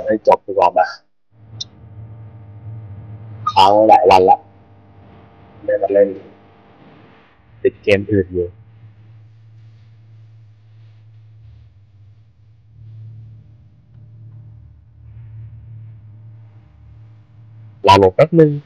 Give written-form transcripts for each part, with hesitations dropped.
ให้จบดีกว่านะค้างหลายวันละไม่มาเล่นติดเกมอื่นอยู่รอลงแป๊บนึง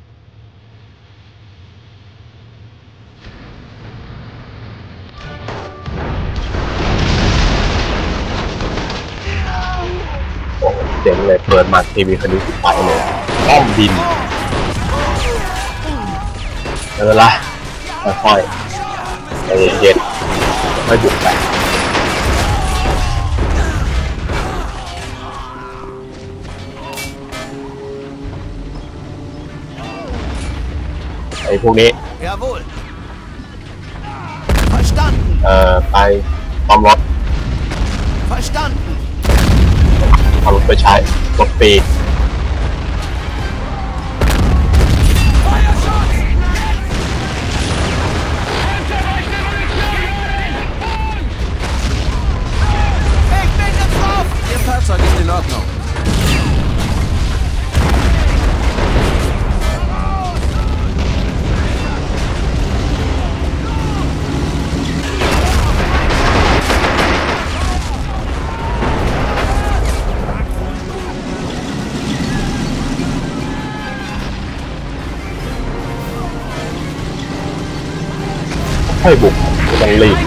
โอ้เจ๋งเลยเปิดมาทีวีคันนี้ไปเลยอ้อมดินไม่เป็นไรค่อยๆใจเย็นๆค่อยบุกไปไอ้พวกนี้ไปตอมรถเอารถไปใช้รถปี Fahrzeug ist in Ordnung. Hơi buộc bằng lì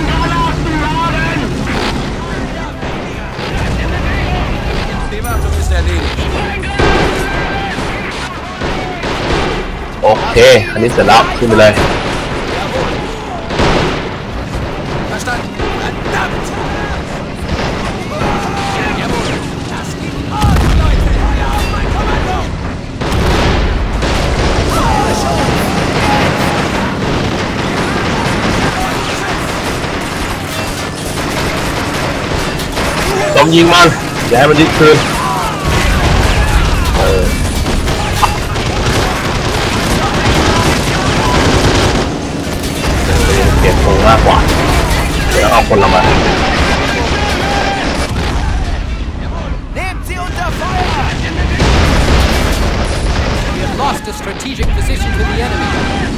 ok อันนี้เสร็จแล้วขึ้นไปเลยต้องยิงมันอย่าให้มันยึดคืนเปลี่ยนตรงมากกว่าแล้วเอาคนละมา Lost a strategic position to the enemy.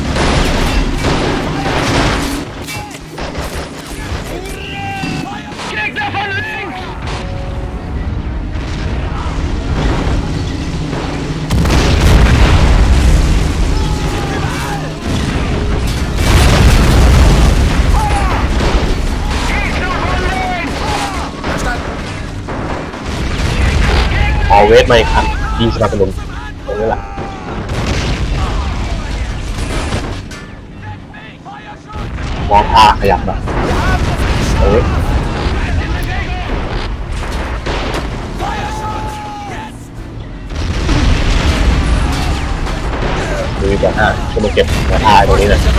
Always มาอีกครั้งยิงสนับสนุนตรงนี้แหละมองตาขยับมาดูก่อนช่วยมาเก็บหัวท้ายตรงนี้เลย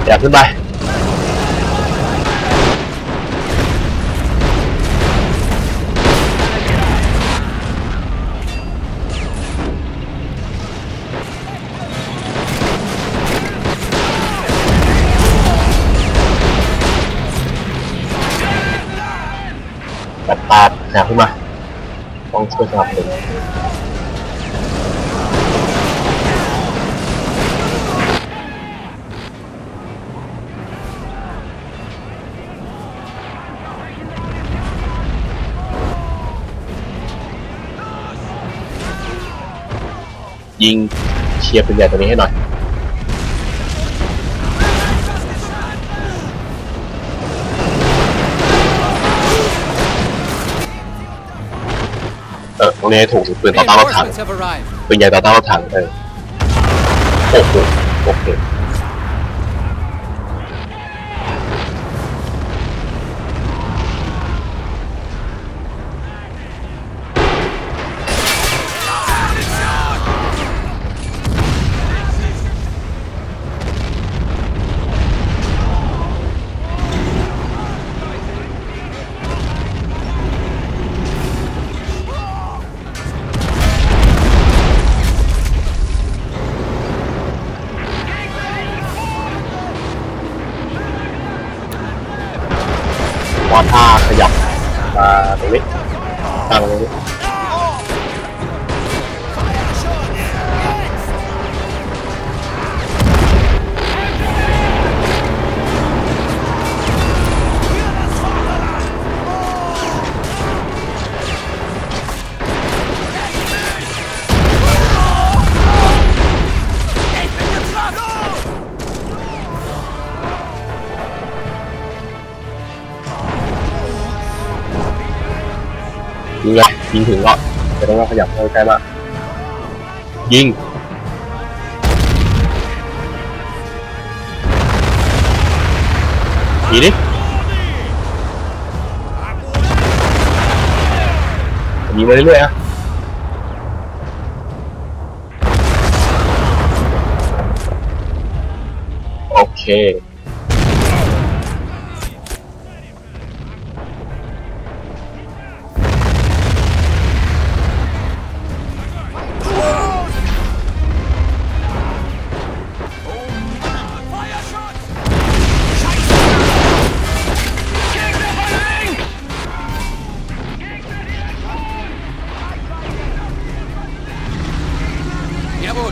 อย่าขึ้นไปตัดตาหาขึ้นมาต้องช่วยสนับสนุนยิงเชียร์ปืนใหญ่ตัวนี้ให้หน่อยตรงนี้ถูกปืนต่อต้านรถถัง Reinforcements have arrived. ปืนใหญ่ต่อต้านรถถังโอ้โหโอเคถ้าขยับมาตรงนี้ตั้งตรงนี้ยิงเลยยิงถึงก็จะต้องขยับเข้าใกล้มากยิงยิงดิยิงไปเรื่อยๆนะโอเค Jawohl.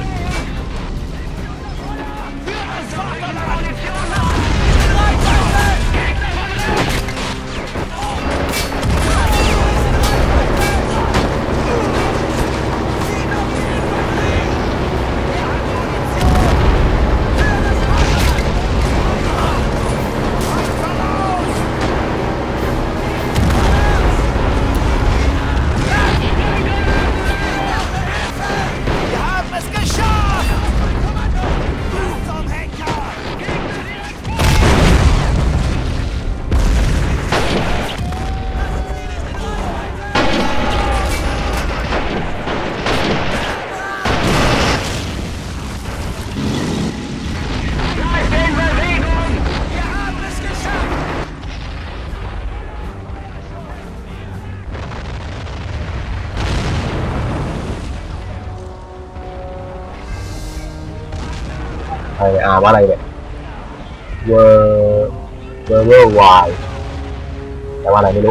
ว่าอะไรเนี่ยเวอร์วายแต่ว่าอะไรไม่รู้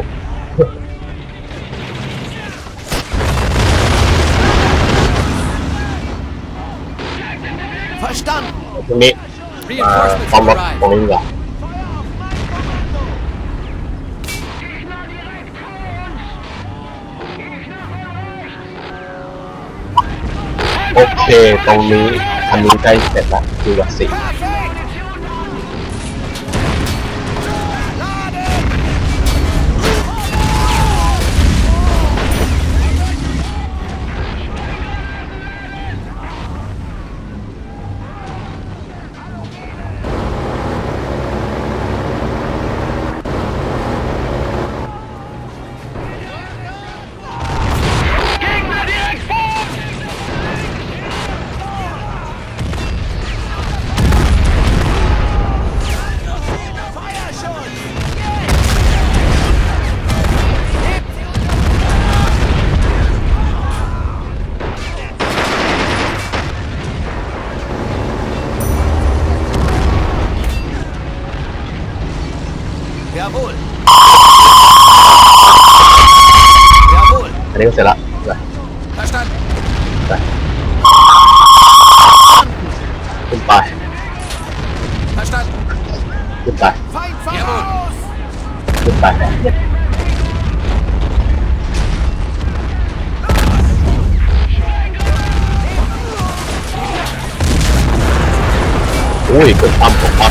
ตรงนี้พร้อมรถตรงนี้ดีกว่าโอเคตรงนี้คันนี้ใกล้เสร็จแล้วคือวัคซีน Verstanden. ขึ้นไป Verstanden. ขึ้นไป Feind voraus! ขึ้นไปอุ้ยกดปั๊มกดปั๊ม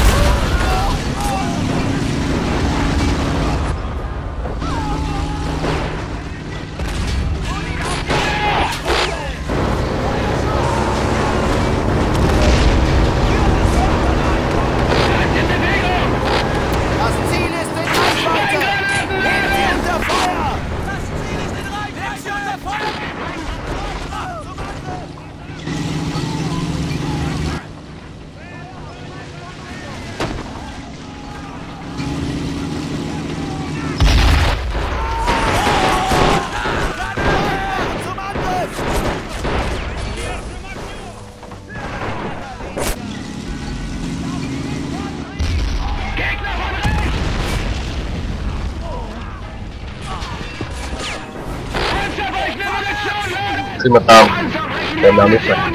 ขึ้นมาเติมน้ำนิดหน่อย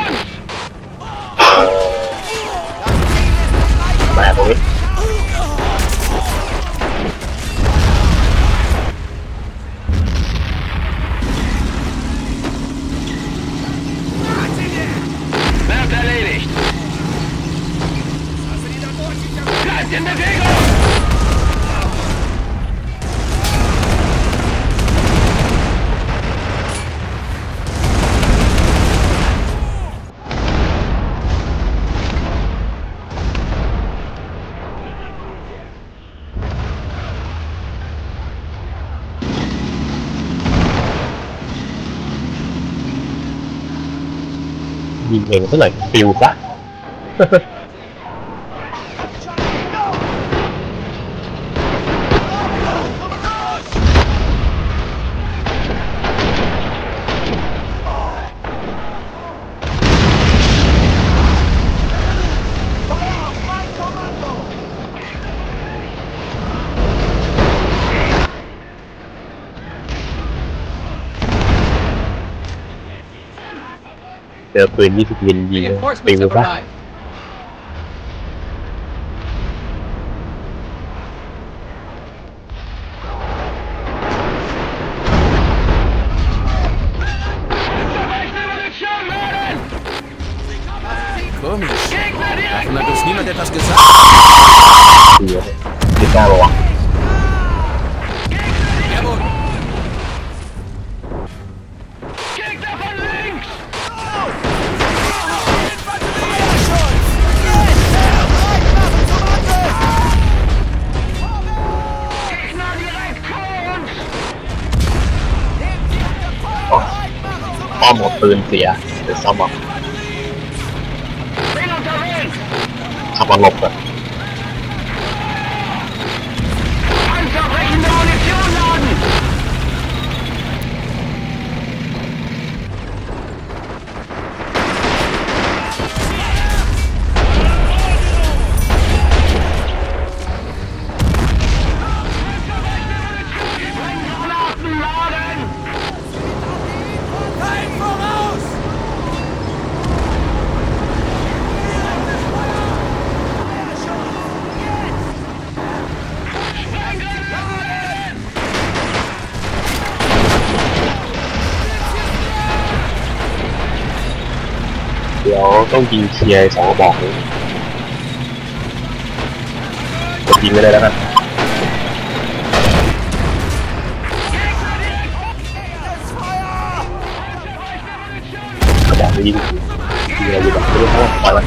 มาตรงนี้ Wird erledigt. Bleibt in Bewegung! ยิงเองซะหน่อยฟิวปะ เจอปืน20 มิลยิง Reinforcements ฟิว have ปะ arrived. Komisch. Davon hat uns niemand etwas gesagt. เสียไม่กล้าระวัง Jawohl. Gegner von links! Gegner direkt vor uns! ป้อมหมดปืนเสียเดี๋ยวซ่อมเอา Bin unterwegs! ขับมาหลบก่อน Panzerbrechende Munition laden! Granaten laden! Feind voraus! Sprengladen! เดี๋ยวต้องยิงเคลียร์2 กระบอกนี้กดยิงไปเลยแล้วกันกระบอกนี้ยิงอะไรอยู่แบบไม่รู้เขาปล่อยมัน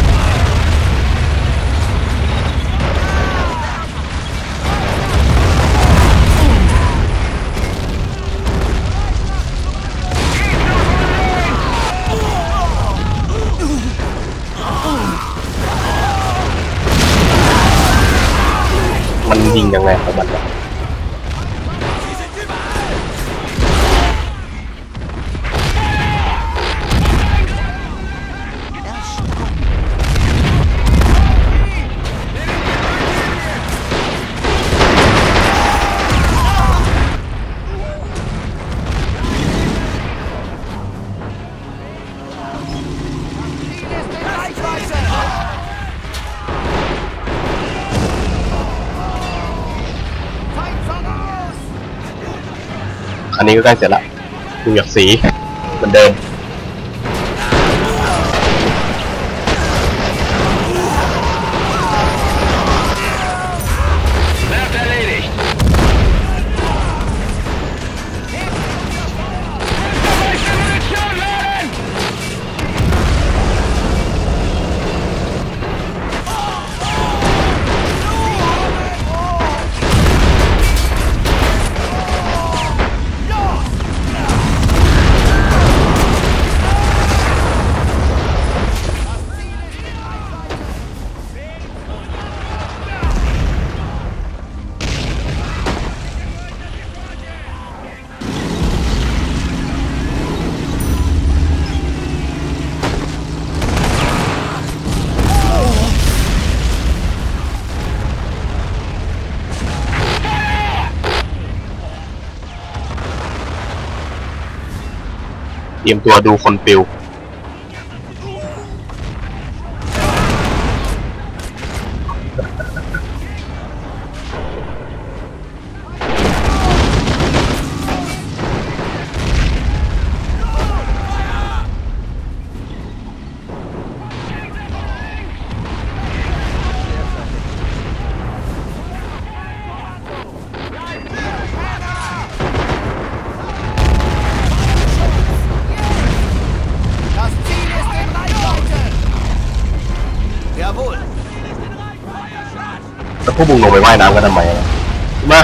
ยิงยังไงของมันวะ Gegner อันนี้ก็ใกล้เสร็จละดูจากสีเหมือนเดิมเตรียมตัวดูคนปิวแล้วพวกมึงลงไปว่ายน้ำกันทำไมมา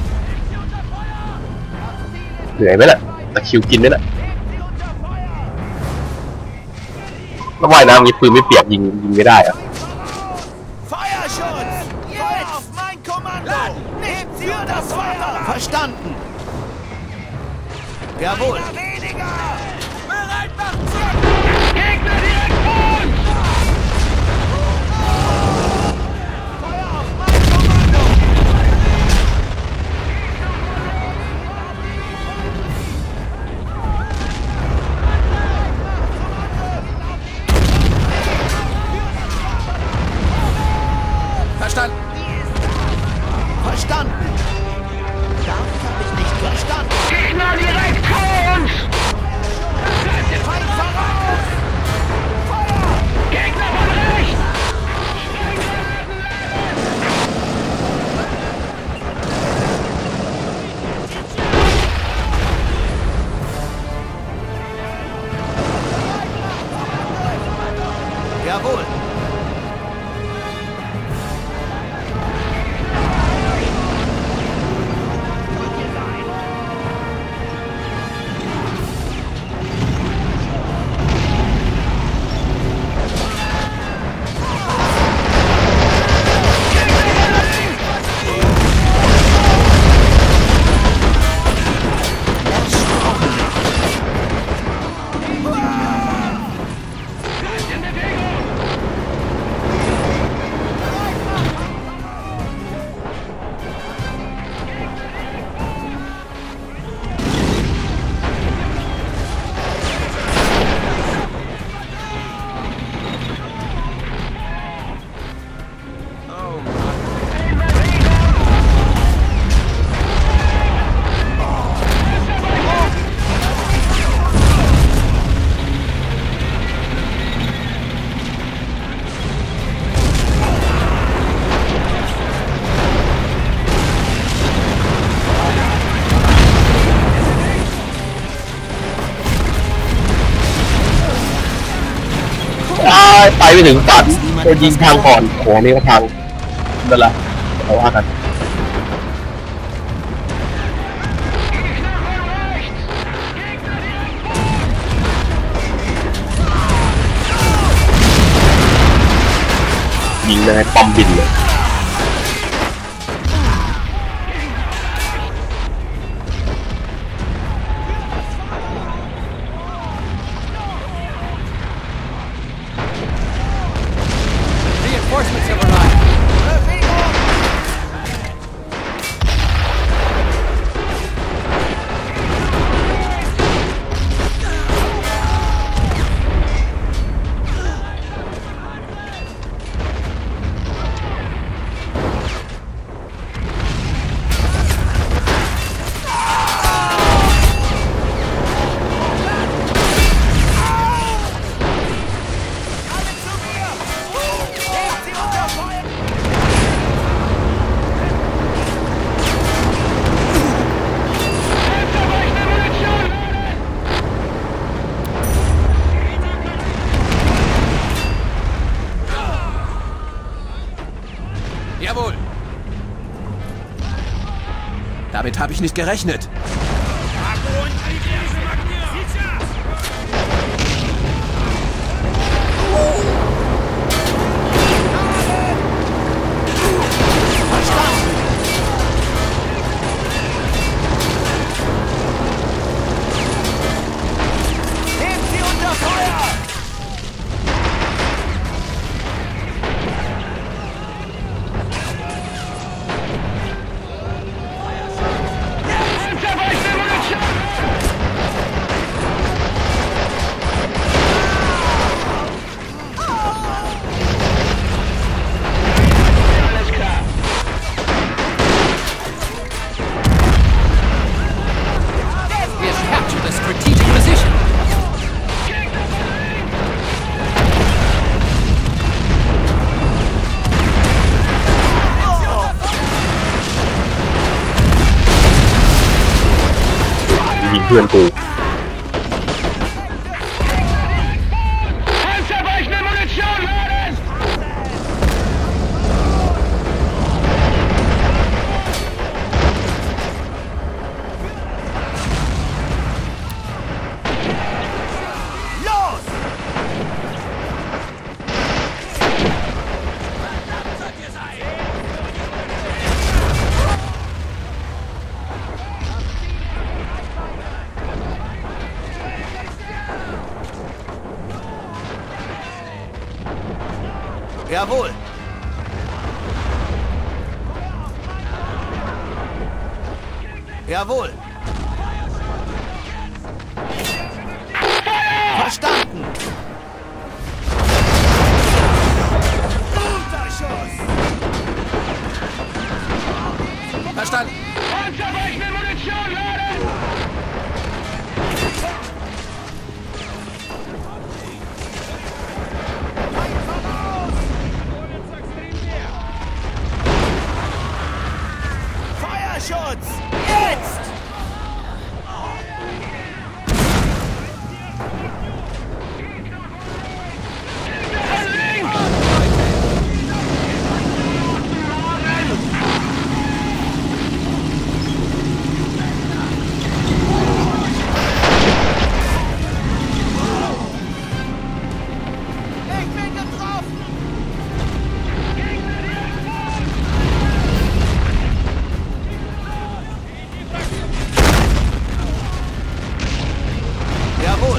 เหนื่อยไหมล่ะตะคิวกินไหมล่ะแล้วว่ายน้ำนี้ปืนไม่เปียกยิงไม่ได้อะ Verstanden. Jawohl. Gegner direkt vor uns! Verstanden. Verstanden. Das habe ich nicht verstanden. Gegner direkt vor uns! Feind voraus! Feuer! Gegner von rechts! Jawohl. ไปไม่ถึงฝันโดนยิงทางก่อนโอ้นี่ก็ทางนั่นแหละเอาว่ากันยิงเลยป้อมบินเลย Reinforcements have arrived. Damit habe ich nicht gerechnet. Nehmt sie unter Feuer! We have captured a strategic position. ยิงเพื่อนกู Panzerweichende Munition laden! Los! Jawohl! Jawohl! Verstanden! Verstanden. Panzerweichende Munition laden! Feuerschutz! Jetzt! Ich bin getroffen! Jawohl!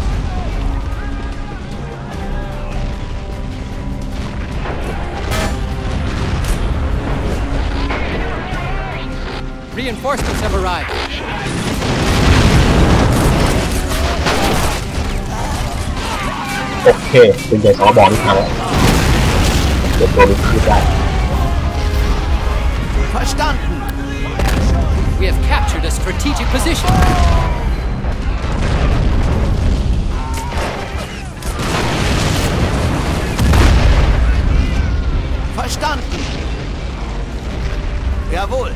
Reinforcements have arrived. โอเคเป็นใหญ่สองบอลที่ทางแล้วเก็บตัวไปคืนได้ Verstanden! We have captured a strategic position. Verstanden! Jawohl!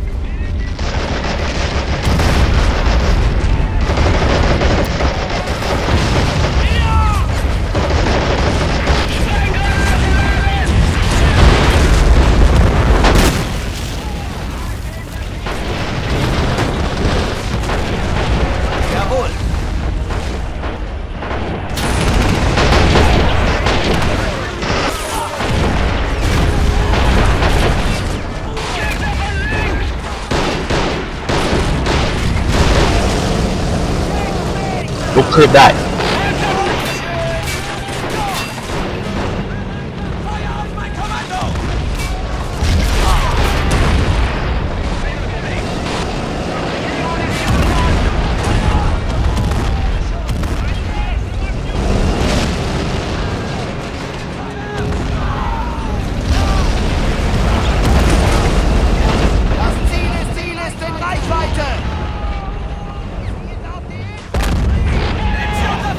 Jawohl! ลุกขึ้นได้ Das Ziel ist in Reichweite!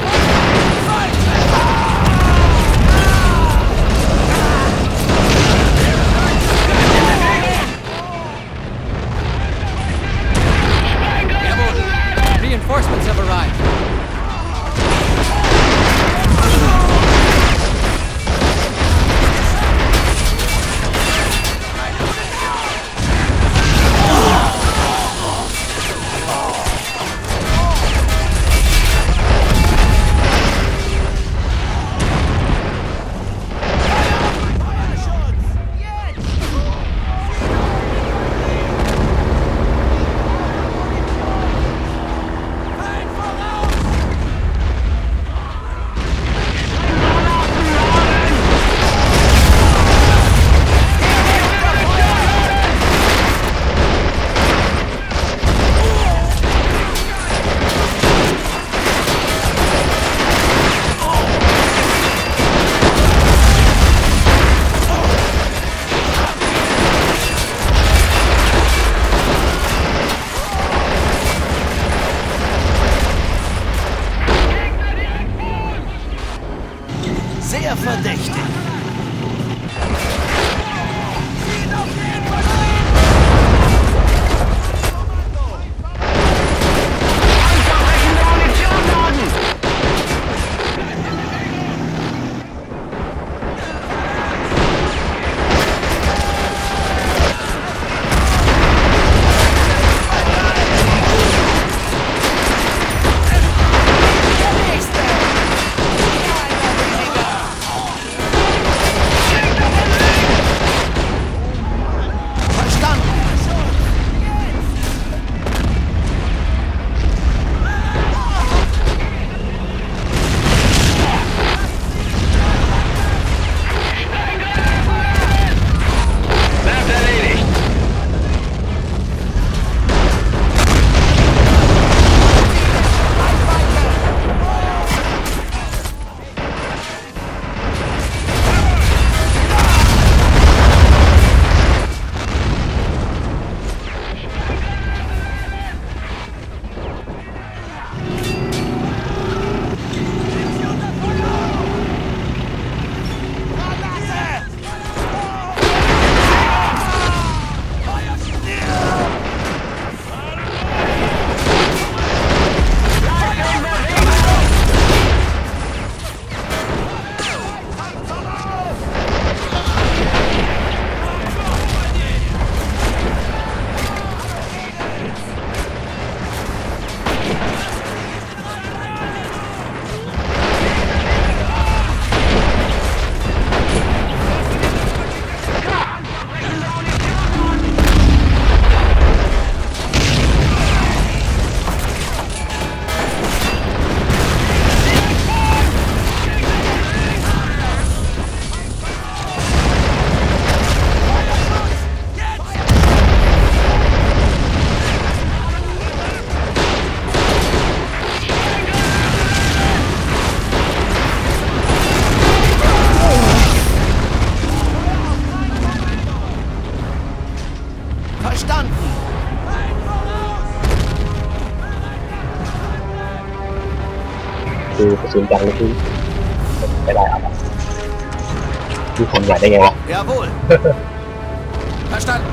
คือกระสุนจังเลยคือไม่ได้เอาคือคนใหญ่ได้ไงวะ Jawohl. Verstanden.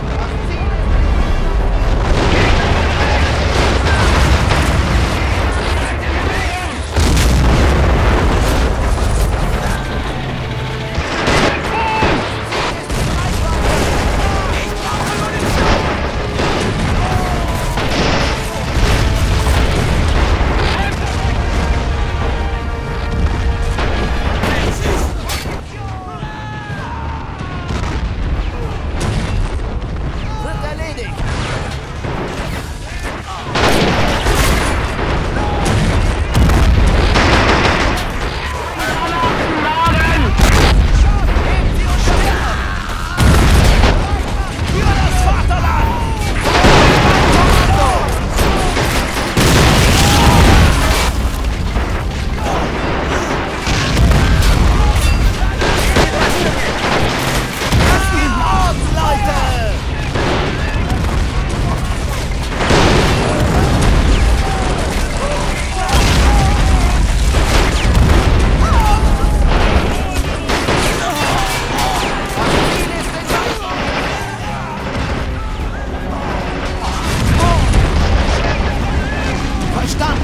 Wird erledigt. Für das Vaterland! Das sind Ordensleute! Verstanden!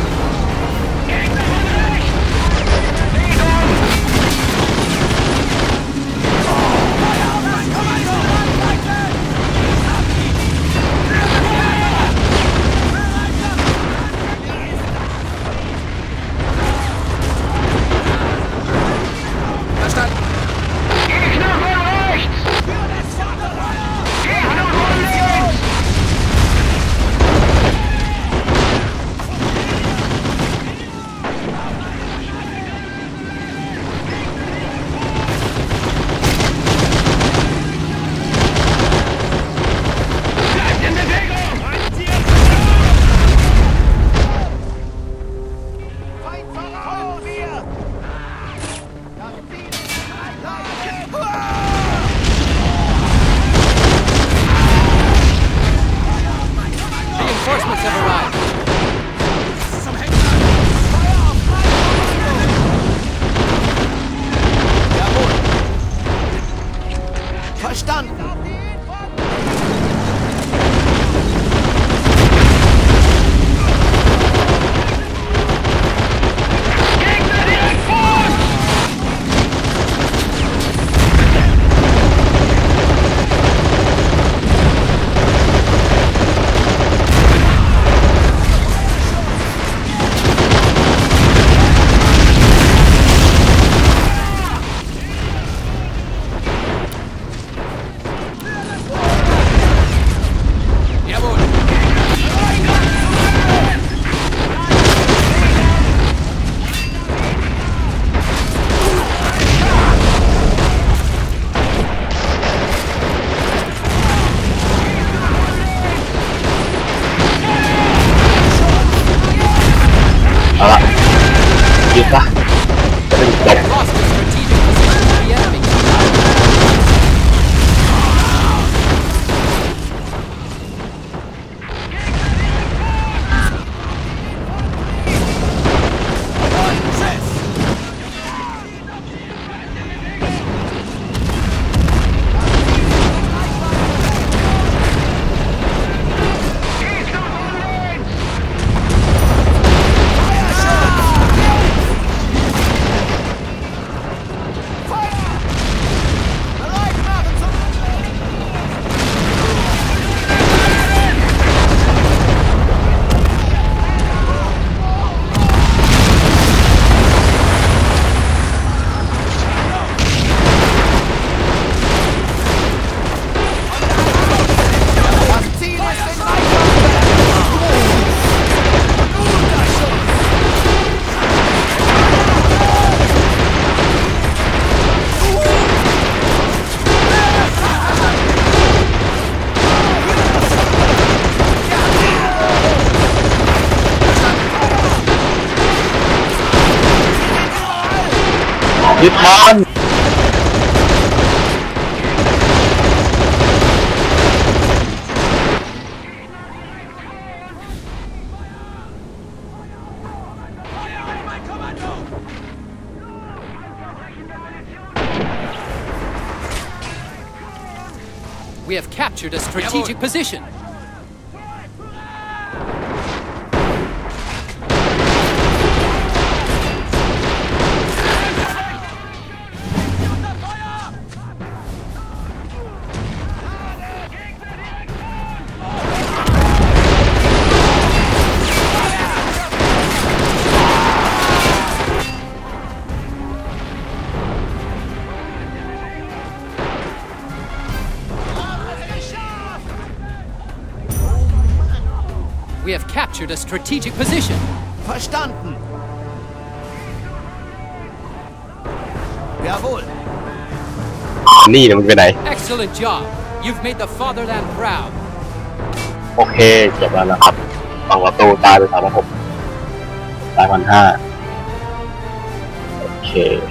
Verstanden. Gegner von rechts! Gegner von links! Bleibt in Bewegung! Feind voraus! Wir! Das Ziel ist Reinforcements have arrived. Jawohl! Verstanden! Gegner direkt vor uns! Jawohl. เอาละยิงซะจะได้จบ Lost the strategic position of the enemy. Bereit machen zum Das Ziel ist in Reichweite! Guter Schuss! ยึดมัน We have captured a strategic position. We have captured a strategic position. Verstanden. Jawohl. นี่นะมึงไปไหน Excellent job. You've made the fatherland proud. โอเคจบแล้วนะครับฝั่งประตูตายไป3,600ตาย1,500โอเค